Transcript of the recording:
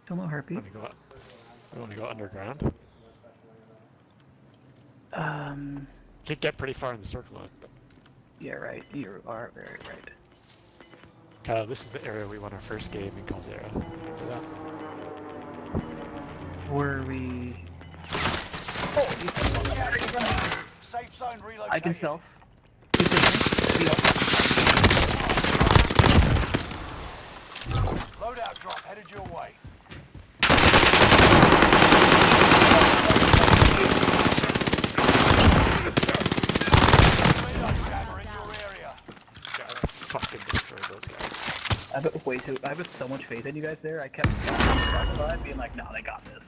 Still no heartbeat. We want to go underground. Could get pretty far in the circle. Yeah, right. You are very right. Kyle, this is the area we won our first game in Caldera. Remember that? Were we? Oh, Safe zone relocated. I can self. Loadout drop headed your way. Fucking destroy those guys. I have so much faith in you guys there. I kept stopping being like, no, they got this.